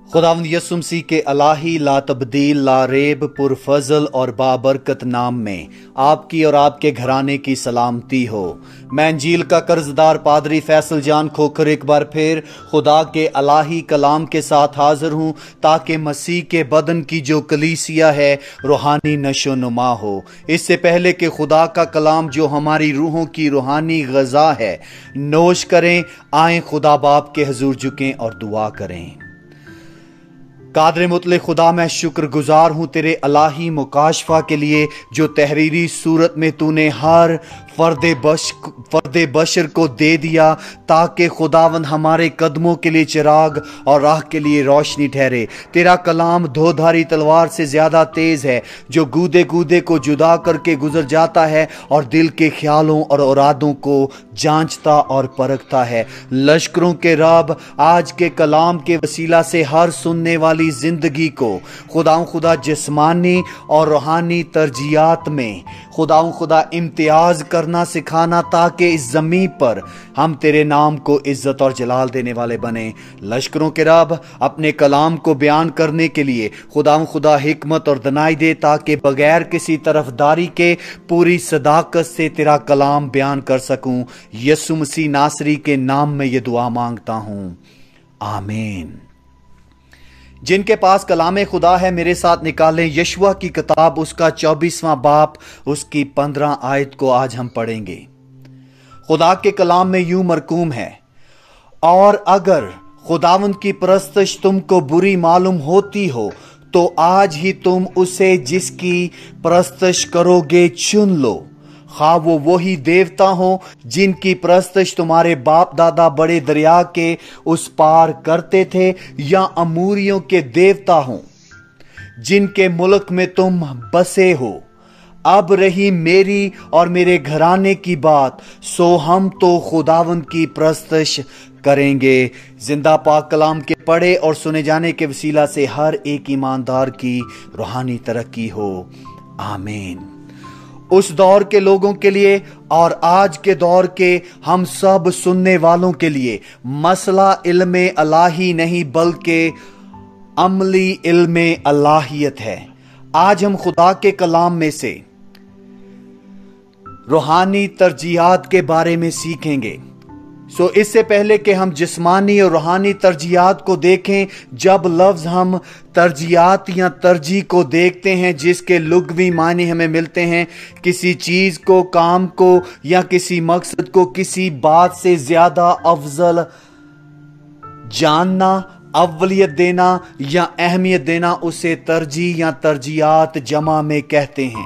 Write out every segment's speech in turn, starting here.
खुदावंद यीशु मसीह के इलाही ला तब्दील ला रेब पुरफजल और बाबरकत नाम में आपकी और आपके घराने की सलामती हो। मैं इंजील का कर्जदार पादरी फैसल जान खोखर एक बार फिर खुदा के इलाही कलाम के साथ हाजिर हूँ, ताकि मसीह के बदन की जो कलीसिया है रूहानी नशो नुमा हो। इससे पहले कि खुदा का कलाम जो हमारी रूहों की रूहानी ग़ज़ा है नोश करें, आए खुदा बाप के हजूर झुकें और दुआ करें। कादर मुतलक खुदा, मैं शुक्रगुजार हूँ तेरे इलाही मुकाशफा के लिए जो तहरीरी सूरत में तूने हर फर्द बशर को दे दिया, ताकि खुदावंद हमारे कदमों के लिए चिराग और राह के लिए रोशनी ठहरे। तेरा कलाम धोधारी तलवार से ज्यादा तेज है, जो गूदे गूदे को जुदा करके गुजर जाता है और दिल के ख्यालों और इरादों को जांचता और परखता है। लश्करों के रब, आज के कलाम के वसीला से हर सुनने वाली जिंदगी को खुदा जिस्मानी और रूहानी तरजीयात में खुदा इम्तियाज करना सिखाना, ताकि इस जमीन पर हम तेरे नाम को इज्जत और जलाल देने वाले बने। लश्करों के रब, अपने कलाम को बयान करने के लिए खुदा हिकमत और दनाई दे, ताकि बगैर किसी तरफदारी के पूरी सदाकत से तेरा कलाम बयान कर सकूं। यीशु मसीह नासरी के नाम में ये दुआ मांगता हूं, आमीन। जिनके पास कलाम खुदा है मेरे साथ निकालें यशुआ की किताब, उसका 24वां बाप, उसकी 15 आयत को आज हम पढ़ेंगे। खुदा के कलाम में यूं मरकूम है, और अगर खुदावंद की परस्तश तुमको बुरी मालूम होती हो तो आज ही तुम उसे जिसकी परस्तश करोगे चुन लो, खा वो वही देवता हो जिनकी परस्तश तुम्हारे बाप दादा बड़े दरिया के उस पार करते थे, या अमूरियों के देवता हो जिनके मुल्क में तुम बसे हो। अब रही मेरी और मेरे घराने की बात, सो हम तो खुदावंद की परस्तश करेंगे। जिंदा पाक कलाम के पढ़े और सुने जाने के वसीला से हर एक ईमानदार की रूहानी तरक्की हो, आमीन। उस दौर के लोगों के लिए और आज के दौर के हम सब सुनने वालों के लिए मसला इल्मे अलाही नहीं बल्कि अमली इल्मे अलाहियत है। आज हम खुदा के कलाम में से रूहानी तरजीहात के बारे में सीखेंगे। इससे पहले कि हम जिस्मानी और रूहानी तरजीहात को देखें, जब लफ्ज हम तरजीहात या तरजीह को देखते हैं, जिसके लुग़वी मानी हमें मिलते हैं किसी चीज को, काम को या किसी मकसद को किसी बात से ज्यादा अफजल जानना, अव्वलियत देना या अहमियत देना, उसे तरजीह या तरजीहात जमा में कहते हैं।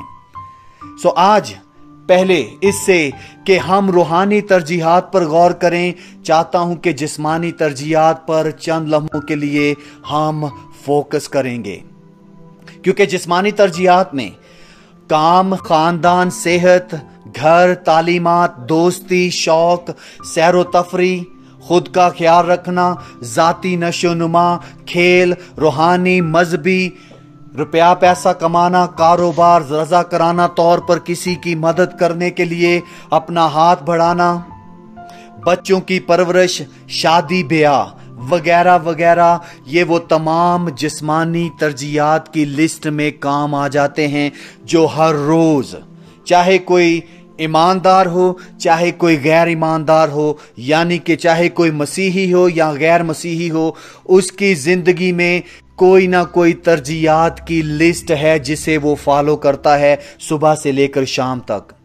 आज पहले इससे कि हम रूहानी तरजीहात पर गौर करें, चाहता हूं कि जिस्मानी तरजीहात पर चंद लम्हों के लिए हम फोकस करेंगे, क्योंकि जिस्मानी तरजीहात में काम, खानदान, सेहत, घर, तालीमात, दोस्ती, शौक, सैर व तफरी, खुद का ख्याल रखना, जाती नशो नुमा, खेल, रूहानी, मजहबी, रुपया पैसा कमाना, कारोबार, रजा कराना तौर पर किसी की मदद करने के लिए अपना हाथ बढ़ाना, बच्चों की परवरिश, शादी ब्याह वगैरह वगैरह, ये वो तमाम जिस्मानी तरजीहात की लिस्ट में काम आ जाते हैं, जो हर रोज, चाहे कोई ईमानदार हो चाहे कोई गैर ईमानदार हो, यानी कि चाहे कोई मसीही हो या गैर मसीही हो, उसकी जिंदगी में कोई ना कोई तरजीहात की लिस्ट है जिसे वो फॉलो करता है, सुबह से लेकर शाम तक,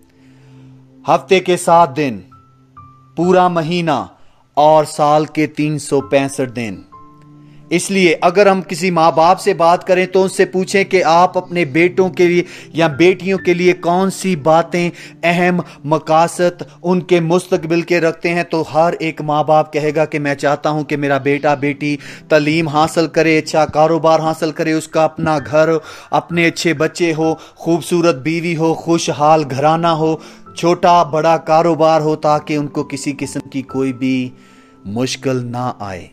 हफ्ते के 7 दिन, पूरा महीना और साल के 365 दिन। इसलिए अगर हम किसी माँ बाप से बात करें तो उनसे पूछें कि आप अपने बेटों के लिए या बेटियों के लिए कौन सी बातें अहम मकासद उनके मुस्तकबिल के रखते हैं, तो हर एक माँ बाप कहेगा कि मैं चाहता हूं कि मेरा बेटा बेटी तालीम हासिल करे, अच्छा कारोबार हासिल करे, उसका अपना घर, अपने अच्छे बच्चे हो, खूबसूरत बीवी हो, खुशहाल घराना हो, छोटा बड़ा कारोबार हो, ताकि उनको किसी किस्म की कोई भी मुश्किल ना आए।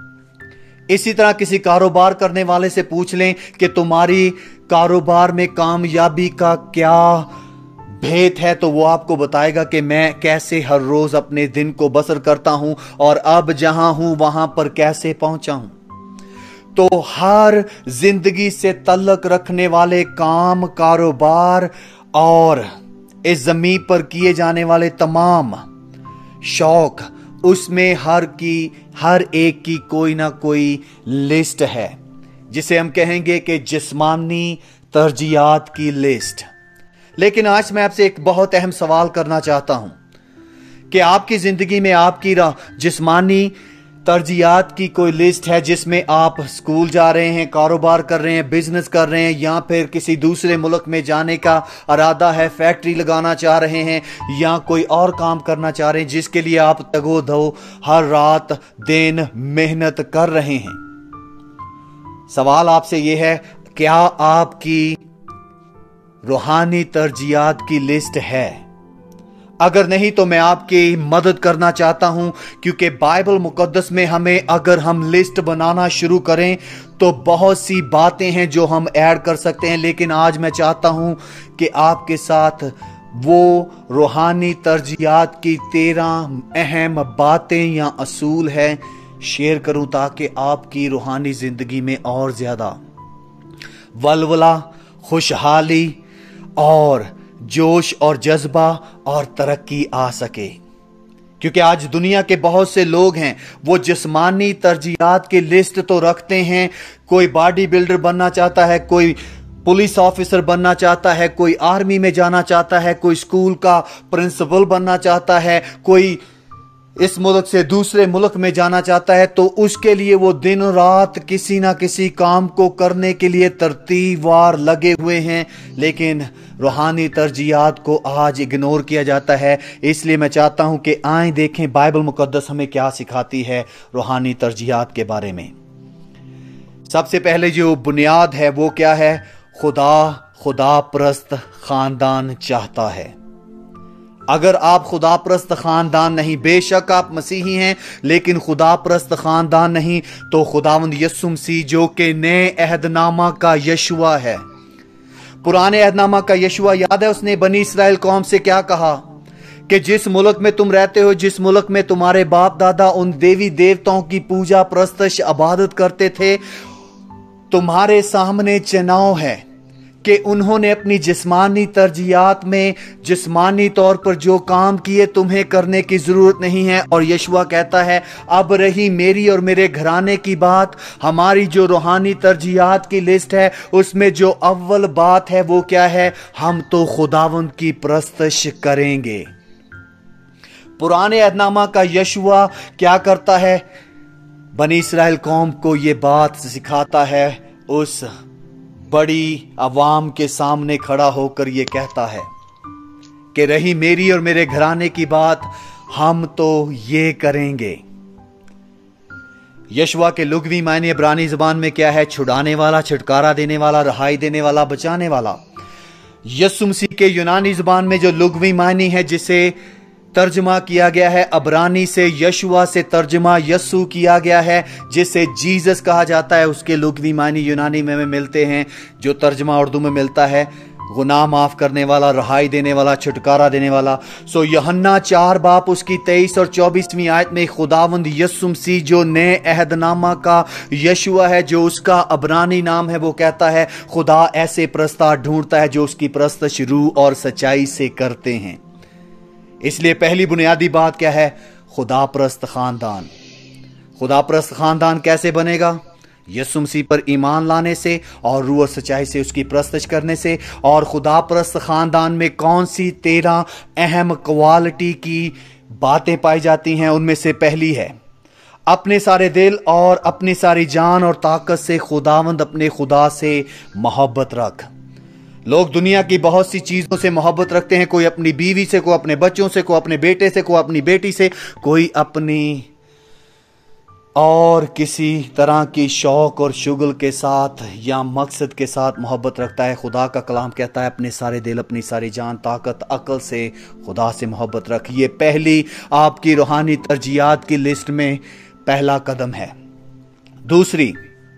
इसी तरह किसी कारोबार करने वाले से पूछ लें कि तुम्हारी कारोबार में कामयाबी का क्या भेद है, तो वो आपको बताएगा कि मैं कैसे हर रोज अपने दिन को बसर करता हूं और अब जहां हूं वहां पर कैसे पहुंचा हूं। तो हर जिंदगी से ताल्लुक रखने वाले काम, कारोबार और इस जमीन पर किए जाने वाले तमाम शौक, उसमें हर एक की कोई ना कोई लिस्ट है, जिसे हम कहेंगे कि जिस्मानी तरजीहात की लिस्ट। लेकिन आज मैं आपसे एक बहुत अहम सवाल करना चाहता हूं कि आपकी जिंदगी में आपकी जिस्मानी तरजीहात की कोई लिस्ट है, जिसमें आप स्कूल जा रहे हैं, कारोबार कर रहे हैं, बिजनेस कर रहे हैं, या फिर किसी दूसरे मुल्क में जाने का इरादा है, फैक्ट्री लगाना चाह रहे हैं, या कोई और काम करना चाह रहे हैं जिसके लिए आप तगो-दो हर रात दिन मेहनत कर रहे हैं। सवाल आपसे यह है, क्या आपकी रूहानी तरजीहात की लिस्ट है? अगर नहीं तो मैं आपकी मदद करना चाहता हूं, क्योंकि बाइबल मुकद्दस में हमें, अगर हम लिस्ट बनाना शुरू करें तो बहुत सी बातें हैं जो हम ऐड कर सकते हैं। लेकिन आज मैं चाहता हूं कि आपके साथ वो रूहानी तरजीहात की 13 अहम बातें या असूल है शेयर करूं, ताकि आपकी रूहानी जिंदगी में और ज्यादा वलवला, खुशहाली और जोश और जज्बा और तरक्की आ सके। क्योंकि आज दुनिया के बहुत से लोग हैं, वो जिस्मानी तरजीहात की लिस्ट तो रखते हैं। कोई बॉडी बिल्डर बनना चाहता है, कोई पुलिस ऑफिसर बनना चाहता है, कोई आर्मी में जाना चाहता है, कोई स्कूल का प्रिंसिपल बनना चाहता है, कोई इस मुल्क से दूसरे मुल्क में जाना चाहता है। तो उसके लिए वो दिन रात किसी ना किसी काम को करने के लिए तरतीबवार लगे हुए हैं, लेकिन रूहानी तरजीहात को आज इग्नोर किया जाता है। इसलिए मैं चाहता हूं कि आएं देखें बाइबल मुकद्दस हमें क्या सिखाती है रूहानी तरजीहात के बारे में। सबसे पहले जो बुनियाद है वो क्या है? खुदा परस्त खानदान चाहता है। अगर आप खुदा परस्त खानदान नहीं, बेशक आप मसीही हैं लेकिन खुदा परस्त खानदान नहीं, तो खुदावंद यीशु मसीह जो कि नए अहदनामा का यशुआ है, पुराने अहदनामा का यशुआ याद है, उसने बनी इस्राएल कौम से क्या कहा कि जिस मुल्क में तुम रहते हो, जिस मुल्क में तुम्हारे बाप दादा उन देवी देवताओं की पूजा प्रस्तश इबादत करते थे, तुम्हारे सामने चुनाव है कि उन्होंने अपनी जिस्मानी तरजीहात में जिस्मानी तौर पर जो काम किए, तुम्हें करने की जरूरत नहीं है। और यशुआ कहता है, अब रही मेरी और मेरे घराने की बात, हमारी जो रूहानी तरजीहात की लिस्ट है उसमें जो अव्वल बात है वो क्या है? हम तो खुदावंद की परस्तश करेंगे। पुराने अहदनामा का यशुआ क्या करता है? बनी इस्राएल कौम को ये बात सिखाता है, उस बड़ी अवाम के सामने खड़ा होकर ये कहता है कि रही मेरी और मेरे घराने की बात, हम तो ये करेंगे। यशुआ के लुगवी मायने इब्रानी जुबान में क्या है? छुड़ाने वाला, छुटकारा देने वाला, रहाई देने वाला, बचाने वाला। यीशु मसीह के यूनानी जुबान में जो लुगवी मायने है, जिसे तर्जमा किया गया है अबरानी से, यशुआ से तर्जमा यस्सु किया गया है, जिसे जीसस कहा जाता है, उसके लुगवी मायने यूनानी में मिलते हैं, जो तर्जमा उर्दू में मिलता है गुनाह माफ करने वाला, रहाई देने वाला, छुटकारा देने वाला। सो यूहन्ना 4 बाप उसकी 23 और 24वीं आयत में खुदावंद यीशु मसीह जो नए अहदनामा का यशुआ है, जो उसका अबरानी नाम है, वो कहता है खुदा ऐसे प्रस्ताव ढूंढता है जो उसकी परस्तश रूह और सच्चाई से करते हैं। इसलिए पहली बुनियादी बात क्या है? खुदा परस्त खानदान। खुदा परस्त खानदान कैसे बनेगा? यीशु मसीह पर ईमान लाने से और रूह और सच्चाई से उसकी परस्तश करने से। और खुदा परस्त खानदान में कौन सी 13 अहम क्वालिटी की बातें पाई जाती हैं? उनमें से पहली है, अपने सारे दिल और अपनी सारी जान और ताकत से खुदावंद अपने खुदा से मोहब्बत रख। लोग दुनिया की बहुत सी चीजों से मोहब्बत रखते हैं, कोई अपनी बीवी से, कोई अपने बच्चों से, कोई अपने बेटे से, कोई अपनी बेटी से, कोई अपनी और किसी तरह की शौक और शुगल के साथ या मकसद के साथ मोहब्बत रखता है। खुदा का कलाम कहता है अपने सारे दिल, अपनी सारी जान, ताकत, अकल से खुदा से मोहब्बत रख। ये पहली आपकी रूहानी तरजीहात की लिस्ट में पहला कदम है। दूसरी,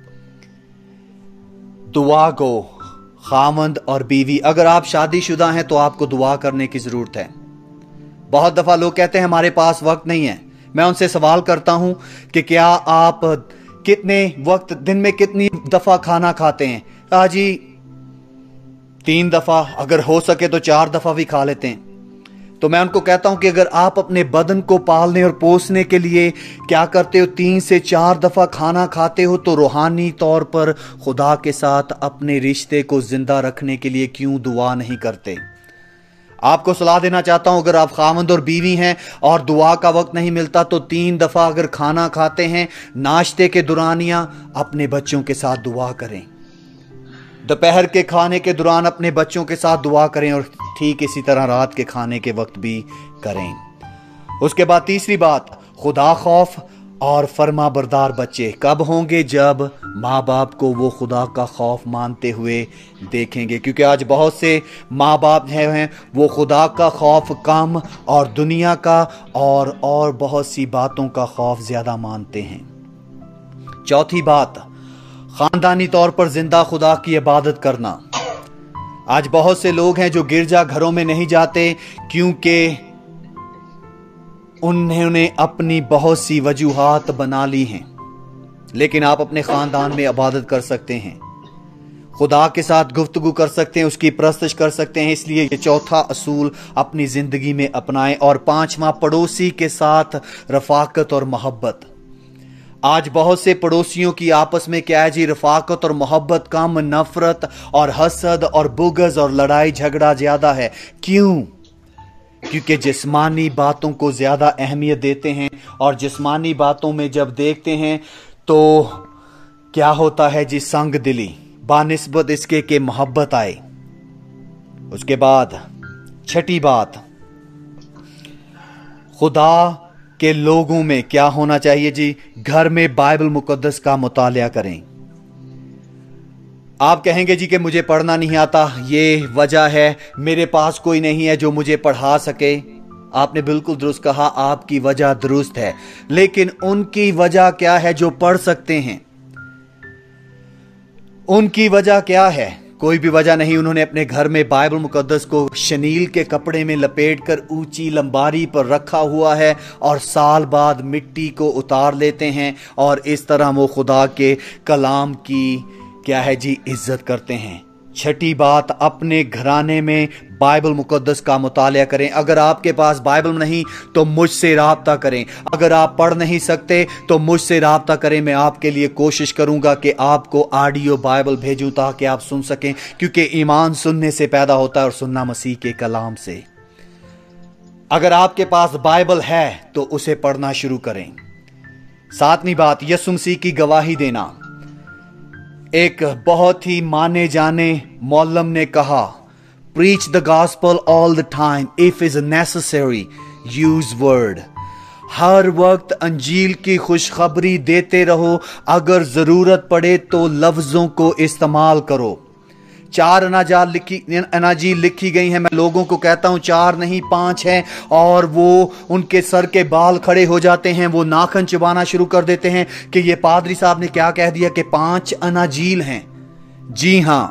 दुआ को खामंद और बीवी, अगर आप शादीशुदा हैं तो आपको दुआ करने की जरूरत है। बहुत दफा लोग कहते हैं हमारे पास वक्त नहीं है। मैं उनसे सवाल करता हूं कि क्या आप कितने वक्त दिन में कितनी दफा खाना खाते हैं? जी 3 दफा, अगर हो सके तो 4 दफा भी खा लेते हैं। तो मैं उनको कहता हूं कि अगर आप अपने बदन को पालने और पोसने के लिए क्या करते हो, 3 से 4 दफा खाना खाते हो, तो रूहानी तौर पर खुदा के साथ अपने रिश्ते को जिंदा रखने के लिए क्यों दुआ नहीं करते? आपको सलाह देना चाहता हूं, अगर आप खामंद और बीवी हैं और दुआ का वक्त नहीं मिलता तो 3 दफा अगर खाना खाते हैं, नाश्ते के दौरान या अपने बच्चों के साथ दुआ करें। दोपहर के खाने के दौरान अपने बच्चों के साथ दुआ करें और ठीक इसी तरह रात के खाने के वक्त भी करें। उसके बाद तीसरी बात, खुदा खौफ और फर्मा बरदार बच्चे कब होंगे? जब माँ बाप को वो खुदा का खौफ मानते हुए देखेंगे। क्योंकि आज बहुत से माँ बाप हैं वो खुदा का खौफ कम और दुनिया का और बहुत सी बातों का खौफ ज्यादा मानते हैं। चौथी बात, खानदानी तौर पर जिंदा खुदा की इबादत करना। आज बहुत से लोग हैं जो गिरजा घरों में नहीं जाते क्योंकि उन्होंने अपनी बहुत सी वजूहात बना ली हैं। लेकिन आप अपने खानदान में इबादत कर सकते हैं, खुदा के साथ गुफ्तगू कर सकते हैं, उसकी परस्तिश कर सकते हैं। इसलिए ये चौथा असूल अपनी जिंदगी में अपनाएं। और 5वां, पड़ोसी के साथ रफाकत और मोहब्बत। आज बहुत से पड़ोसियों की आपस में क्या है जी, रफाकत और मोहब्बत कम, नफरत और हसद और बुग़्ज़ और लड़ाई झगड़ा ज्यादा है। क्यों? क्योंकि जिस्मानी बातों को ज्यादा अहमियत देते हैं और जिस्मानी बातों में जब देखते हैं तो क्या होता है जी, संग दिली बानिस्बत इसके कि मोहब्बत आए। उसके बाद 6ठी बात, खुदा के लोगों में क्या होना चाहिए जी, घर में बाइबल मुकद्दस का मुतालिया करें। आप कहेंगे जी कि मुझे पढ़ना नहीं आता, ये वजह है, मेरे पास कोई नहीं है जो मुझे पढ़ा सके। आपने बिल्कुल दुरुस्त कहा, आपकी वजह दुरुस्त है, लेकिन उनकी वजह क्या है जो पढ़ सकते हैं? उनकी वजह क्या है? कोई भी वजह नहीं। उन्होंने अपने घर में बाइबल मुकद्दस को शनील के कपड़े में लपेटकर ऊंची लंबारी पर रखा हुआ है और साल बाद मिट्टी को उतार लेते हैं और इस तरह वो खुदा के कलाम की क्या है जी, इज्जत करते हैं। 6ठी बात, अपने घराने में बाइबल मुकद्दस का मुतालिया करें। अगर आपके पास बाइबल नहीं तो मुझसे राब्ता करें। अगर आप पढ़ नहीं सकते तो मुझसे राब्ता करें। मैं आपके लिए कोशिश करूंगा कि आपको ऑडियो बाइबल भेजूं ताकि आप सुन सकें, क्योंकि ईमान सुनने से पैदा होता है और सुनना मसीह के कलाम से। अगर आपके पास बाइबल है तो उसे पढ़ना शुरू करें। 7वीं बात, यीशु मसीह की गवाही देना। एक बहुत ही माने जाने मौलम ने कहा, preach the gospel all the time, if is necessary use word. हर वक्त अंजील की खुशखबरी देते रहो, अगर जरूरत पड़े तो लफ्जों को इस्तेमाल करो। 4 अनाजील लिखी गई हैं। मैं लोगों को कहता हूं 4 नहीं 5 हैं, और वो उनके सर के बाल खड़े हो जाते हैं, वो नाखन चबाना शुरू कर देते हैं कि ये पादरी साहब ने क्या कह दिया कि 5 अनाजील हैं। जी हां,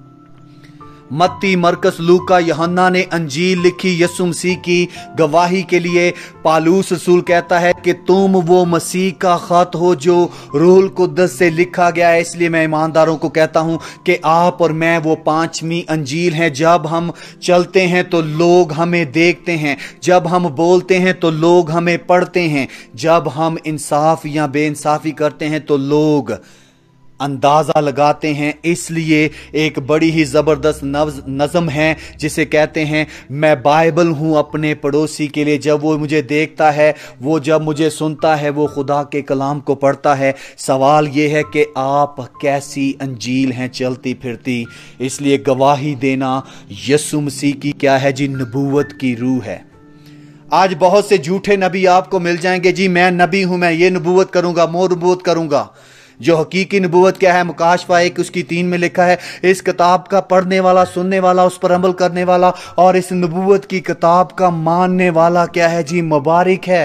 मत्ती, मरकस, लूका, यूहन्ना ने अंजील लिखी यीशु मसीह की गवाही के लिए। पालूस रसूल कहता है कि तुम वो मसीह का खत हो जो रूहुल कुद्दस से लिखा गया है। इसलिए मैं ईमानदारों को कहता हूं कि आप और मैं वो 5वीं अंजील हैं। जब हम चलते हैं तो लोग हमें देखते हैं, जब हम बोलते हैं तो लोग हमें पढ़ते हैं, जब हम इंसाफ या बेइंसाफी करते हैं तो लोग अंदाजा लगाते हैं। इसलिए एक बड़ी ही जबरदस्त नज़म है जिसे कहते हैं, मैं बाइबल हूं अपने पड़ोसी के लिए। जब वो मुझे देखता है, वो जब मुझे सुनता है, वो खुदा के कलाम को पढ़ता है। सवाल ये है कि आप कैसी अंजील हैं चलती फिरती। इसलिए गवाही देना यीशु मसीह की क्या है जी, नबूवत की रूह है। आज बहुत से झूठे नबी आपको मिल जाएंगे, जी मैं नबी हूं, मैं ये नबूवत करूंगा, वो नबूवत करूंगा। जो हकीकी नबूवत क्या है, मुकाशफा 1 उसकी 3 में लिखा है, इस किताब का पढ़ने वाला, सुनने वाला, उस पर अमल करने वाला और इस नबूवत की किताब का मानने वाला क्या है जी, मुबारक है।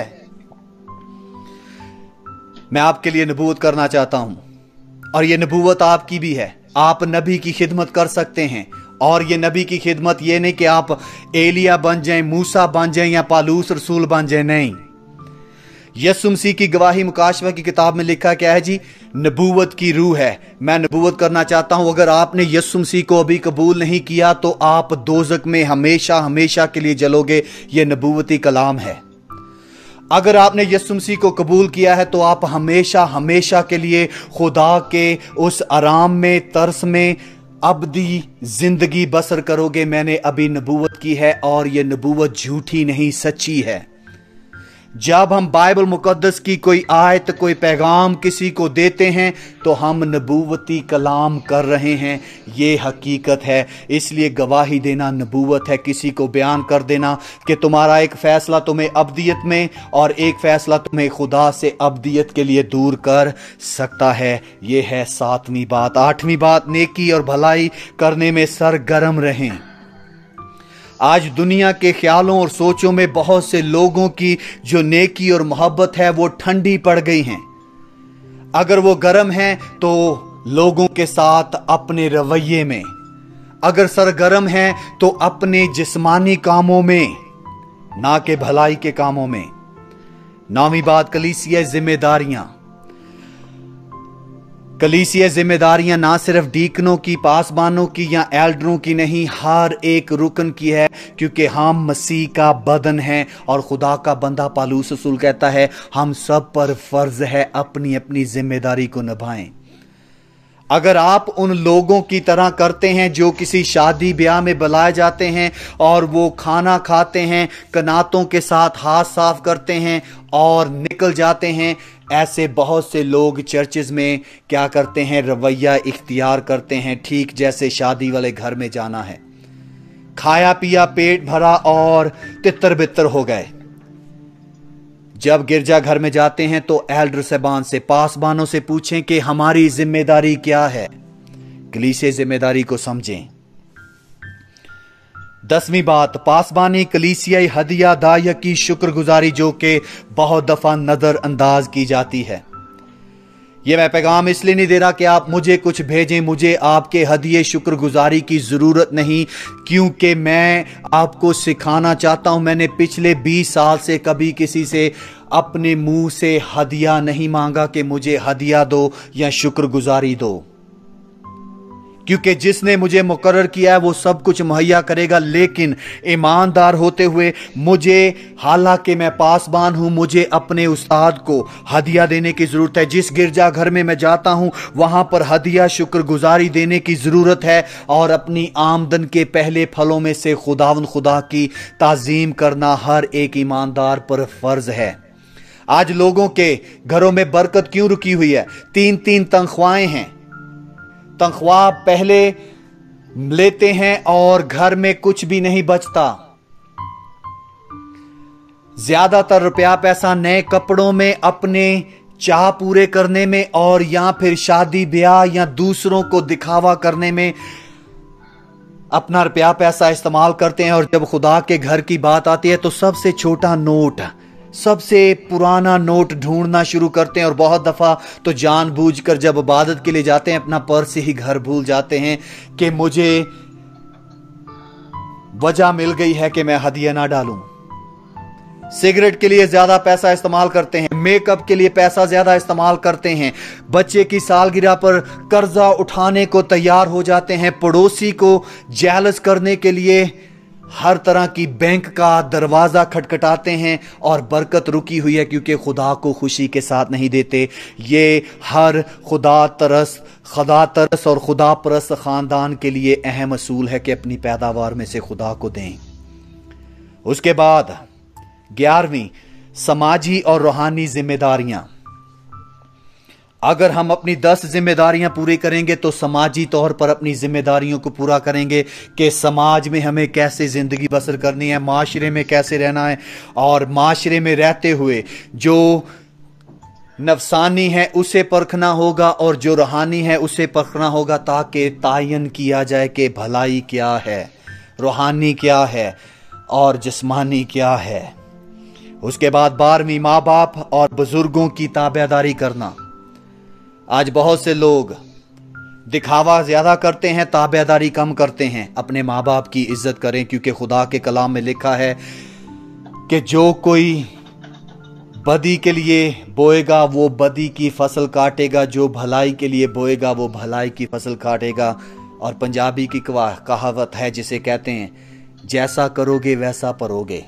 मैं आपके लिए नबूवत करना चाहता हूं और ये नबूवत आपकी भी है। आप नबी की खिदमत कर सकते हैं, और ये नबी की खिदमत ये नहीं कि आप एलिया बन जाएं, मूसा बन जाएं या पालूस रसूल बन जाएं, नहीं। यीशु मसीह की गवाही मुकाशवा की किताब में लिखा क्या है जी? नबूवत की रूह है। मैं नबूवत करना चाहता हूं, अगर आपने यीशु मसीह को अभी कबूल नहीं किया तो आप दोजक में हमेशा हमेशा के लिए जलोगे। यह नबूवती कलाम है। अगर आपने यीशु मसीह को कबूल किया है तो आप हमेशा हमेशा के लिए खुदा के उस आराम में, तरस में अबदी जिंदगी बसर करोगे। मैंने अभी नबूवत की है और यह नबूवत झूठी नहीं, सच्ची है। जब हम बाइबल मुकद्दस की कोई आयत, कोई पैगाम किसी को देते हैं तो हम नबूवती कलाम कर रहे हैं। ये हकीकत है। इसलिए गवाही देना नबूवत है। किसी को बयान कर देना कि तुम्हारा एक फैसला तुम्हें अब्दियत में और एक फैसला तुम्हें खुदा से अब्दियत के लिए दूर कर सकता है। ये है 7वीं बात। 8वीं बात, नेकी और भलाई करने में सरगर्म रहें। आज दुनिया के ख्यालों और सोचों में बहुत से लोगों की जो नेकी और मोहब्बत है वो ठंडी पड़ गई हैं। अगर वो गर्म हैं तो लोगों के साथ अपने रवैये में, अगर सरगर्म हैं तो अपने जिस्मानी कामों में, ना कि भलाई के कामों में। 9वीं बात, कलीसिया जिम्मेदारियां। कलीसिया जिम्मेदारियां ना सिर्फ डीकनों की, पासबानों की या एल्डरों की नहीं, हर एक रुकन की है, क्योंकि हम मसीह का बदन हैं। और खुदा का बंदा पालूस रसूल कहता है हम सब पर फर्ज है अपनी अपनी जिम्मेदारी को निभाएं। अगर आप उन लोगों की तरह करते हैं जो किसी शादी ब्याह में बुलाए जाते हैं और वो खाना खाते हैं, कनातों के साथ हाथ साफ करते हैं और निकल जाते हैं, ऐसे बहुत से लोग चर्चेज में क्या करते हैं? रवैया इख्तियार करते हैं ठीक जैसे शादी वाले घर में जाना है। खाया पिया, पेट भरा और तितर बितर हो गए। जब गिरजा घर में जाते हैं तो एल्डर साहबान से, पासबानों से पूछें कि हमारी जिम्मेदारी क्या है। कलीसिया जिम्मेदारी को समझें। 10वीं बात, पासबानी कलीसियाई हदिया दायक की शुक्रगुजारी, जो कि बहुत दफा नजरअंदाज की जाती है। यह मैं पैगाम इसलिए नहीं दे रहा कि आप मुझे कुछ भेजें, मुझे आपके हदिये शुक्रगुजारी की जरूरत नहीं, क्योंकि मैं आपको सिखाना चाहता हूं। मैंने पिछले 20 साल से कभी किसी से अपने मुंह से हदिया नहीं मांगा कि मुझे हदिया दो या शुक्रगुजारी दो, क्योंकि जिसने मुझे मुकर्रर किया है वो सब कुछ मुहैया करेगा। लेकिन ईमानदार होते हुए मुझे, हालांकि मैं पासबान हूं, मुझे अपने उस्ताद को हदिया देने की जरूरत है। जिस गिरजा घर में मैं जाता हूं वहां पर हदिया शुक्रगुजारी देने की जरूरत है और अपनी आमदन के पहले फलों में से खुदा की ताजीम करना हर एक ईमानदार पर फर्ज है। आज लोगों के घरों में बरकत क्यों रुकी हुई है? 3-3 तनख्वाहें हैं। तनख्वाह पहले लेते हैं और घर में कुछ भी नहीं बचता। ज्यादातर रुपया पैसा नए कपड़ों में, अपने चाह पूरे करने में और या फिर शादी ब्याह या दूसरों को दिखावा करने में अपना रुपया पैसा इस्तेमाल करते हैं। और जब खुदा के घर की बात आती है तो सबसे छोटा नोट, सबसे पुराना नोट ढूंढना शुरू करते हैं। और बहुत दफा तो जानबूझकर जब इबादत के लिए जाते हैं अपना पर्स ही घर भूल जाते हैं कि मुझे वजह मिल गई है कि मैं हदिया ना डालूं। सिगरेट के लिए ज्यादा पैसा इस्तेमाल करते हैं, मेकअप के लिए पैसा ज्यादा इस्तेमाल करते हैं, बच्चे की सालगिरह पर कर्जा उठाने को तैयार हो जाते हैं, पड़ोसी को जेलस करने के लिए हर तरह की बैंक का दरवाजा खटखटाते हैं। और बरकत रुकी हुई है क्योंकि खुदा को खुशी के साथ नहीं देते। ये हर खुदा तरस और खुदा परस्त खानदान के लिए अहम असूल है कि अपनी पैदावार में से खुदा को दें। उसके बाद 11वीं, समाजी और रूहानी जिम्मेदारियां। अगर हम अपनी 10 जिम्मेदारियां पूरी करेंगे तो समाजी तौर पर अपनी जिम्मेदारियों को पूरा करेंगे कि समाज में हमें कैसे जिंदगी बसर करनी है, माशरे में कैसे रहना है, और माशरे में रहते हुए जो नफसानी है उसे परखना होगा और जो रूहानी है उसे परखना होगा, ताकि तायन किया जाए कि भलाई क्या है, रूहानी क्या है और जिस्मानी क्या है। उसके बाद 12वीं, माँ बाप और बुजुर्गों की ताबेदारी करना। आज बहुत से लोग दिखावा ज्यादा करते हैं, ताबेदारी कम करते हैं। अपने माँ बाप की इज्जत करें, क्योंकि खुदा के कलाम में लिखा है कि जो कोई बदी के लिए बोएगा वो बदी की फसल काटेगा, जो भलाई के लिए बोएगा वो भलाई की फसल काटेगा। और पंजाबी की कहावत है जिसे कहते हैं जैसा करोगे वैसा परोगे।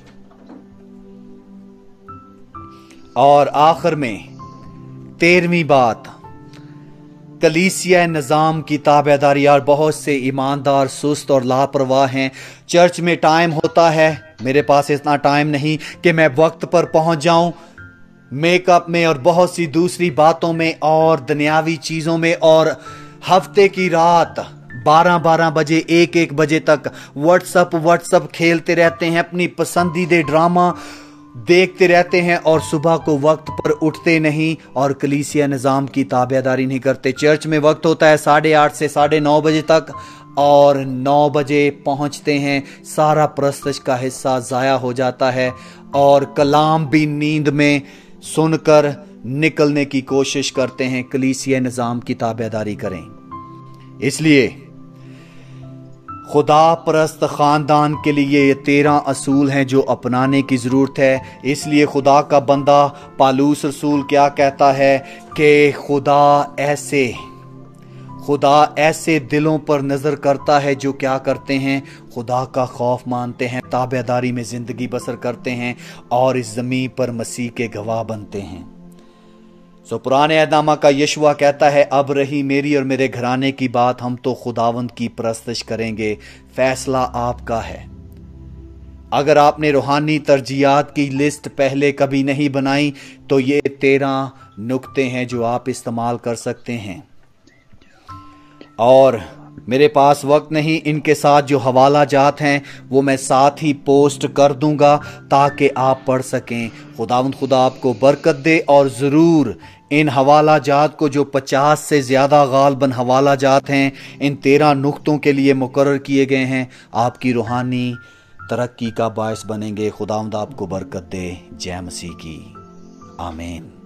और आखिर में 13वीं बात, कलीसिया निज़ाम की ताबेदारी। यार बहुत से ईमानदार सुस्त और लापरवाह हैं। चर्च में टाइम होता है, मेरे पास इतना टाइम नहीं कि मैं वक्त पर पहुंच जाऊं। मेकअप में और बहुत सी दूसरी बातों में और दुनियावी चीज़ों में, और हफ्ते की रात 12-12 बजे 1-1 बजे तक व्हाट्सअप खेलते रहते हैं, अपनी पसंदीदा ड्रामा देखते रहते हैं और सुबह को वक्त पर उठते नहीं और कलीसिया निज़ाम की ताबेदारी नहीं करते। चर्च में वक्त होता है 8:30 से 9:30 बजे तक और 9 बजे पहुंचते हैं। सारा प्रस्तश का हिस्सा ज़ाया हो जाता है और कलाम भी नींद में सुनकर निकलने की कोशिश करते हैं। कलीसिया निज़ाम की ताबेदारी करें। इसलिए खुदा परस्त ख़ानदान के लिए ये 13 असूल हैं जो अपनाने की ज़रूरत है। इसलिए खुदा का बंदा पालूस रसूल क्या कहता है कि खुदा ऐसे दिलों पर नज़र करता है जो क्या करते हैं, खुदा का खौफ मानते हैं, ताबेदारी में ज़िंदगी बसर करते हैं और इस ज़मीन पर मसीह के गवाह बनते हैं। पुराने अहदनामा का यशुआ कहता है, अब रही मेरी और मेरे घराने की बात, हम तो खुदावंद की परस्तिश करेंगे। फैसला आपका है। अगर आपने रूहानी तरजीहात की लिस्ट पहले कभी नहीं बनाई तो ये 13 नुक्ते हैं जो आप इस्तेमाल कर सकते हैं। और मेरे पास वक्त नहीं, इनके साथ जो हवाला जात हैं वो मैं साथ ही पोस्ट कर दूंगा ताकि आप पढ़ सकें। खुदा आपको बरकत दे। और ज़रूर इन हवाला जात को जो 50 से ज़्यादा गालबन हवाला जात हैं इन 13 नुक्तों के लिए मुकर्रर किए गए हैं, आपकी रूहानी तरक्की का बायस बनेंगे। खुदावंद आपको बरकत दे। जय मसीह की। आमीन।